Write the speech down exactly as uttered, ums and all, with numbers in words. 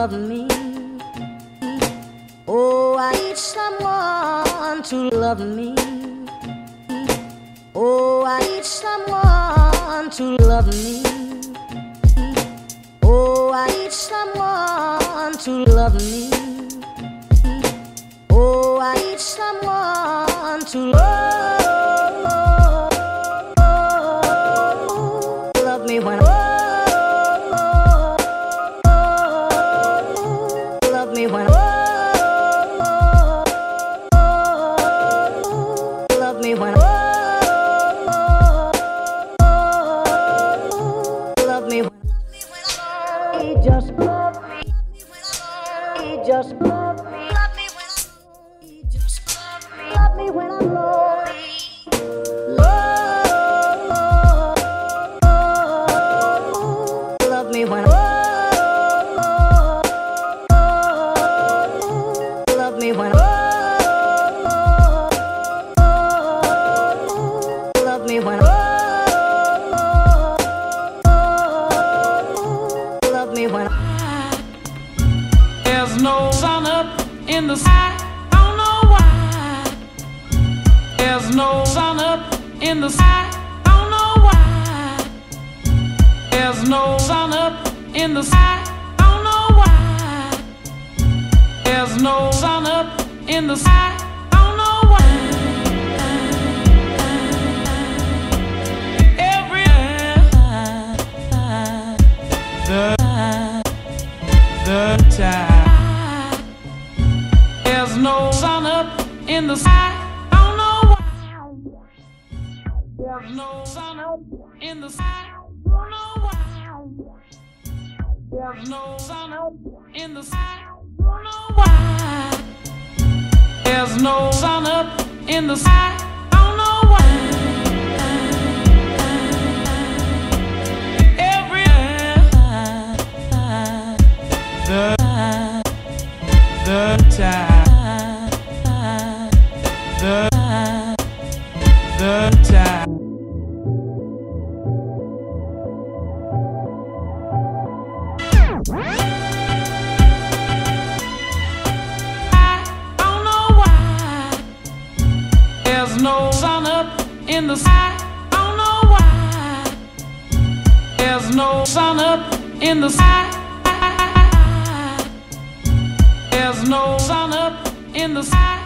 love me. Oh, I need someone to love me. Oh, I need someone to love me. Oh, I need someone to love me. Oh, I need someone to love, love me when I love me when I love me when I love me when he just love me. He just love me. Love me when I he just love me. Love me when I'm lonely. Love, love me when I love me when I love me when I love me when I. There's no sun up in the sky. I don't know why. There's no sun up in the sky. I don't know why. There's no sun up in the sky. I don't know why. There's no sun up in the sky. I don't know why. Every the the time. There's no sun up in the sky. I don't know why. There's no sun up in the sky. I don't know why. There's no sun up in the sky. I don't know why. There's no sun up in the sky. I don't know why. Every the the time, the the time. I don't know why. There's no sun up in the sky. I don't know why. There's no sun up in the sky. There's no sun up in the sky.